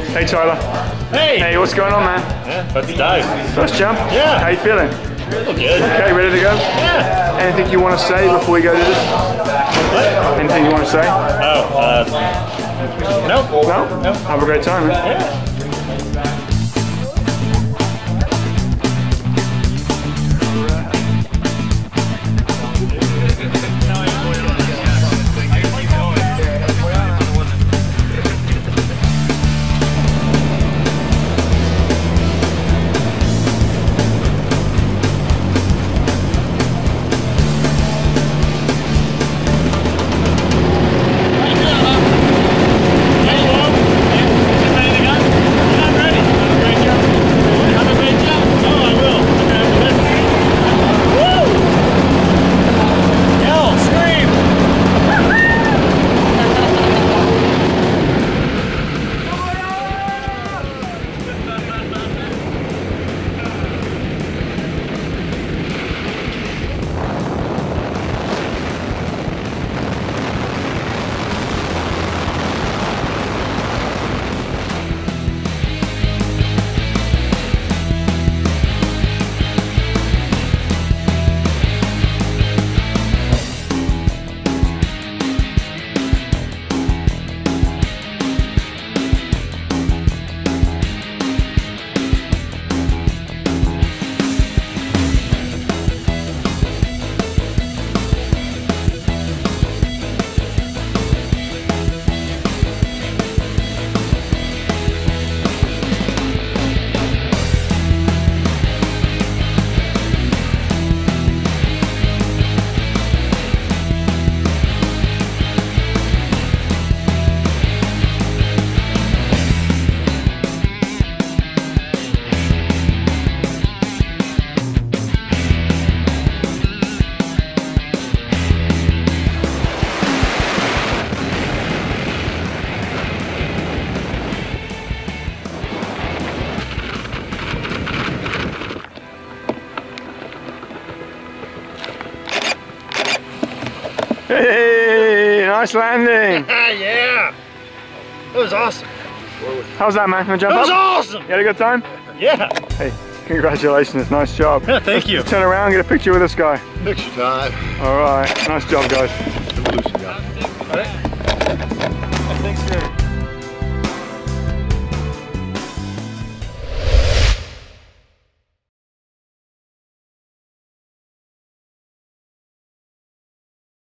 Hey Tyler. Hey! Hey, what's going on, man? Yeah, about to dive. First jump? Yeah. How you feeling? Feel good. Okay, ready to go? Yeah. Anything you want to say before we go to this? What? Anything you want to say? Oh, no. No? No. Have a great time, man. Yeah. Hey, nice landing. Yeah. That was awesome. How's that, man? Wanna jump That was up? awesome. You had a good time? Yeah. Hey, congratulations. Nice job. Yeah, thank you. Let's turn around and get a picture with this guy. Picture time. All right. Nice job, guys.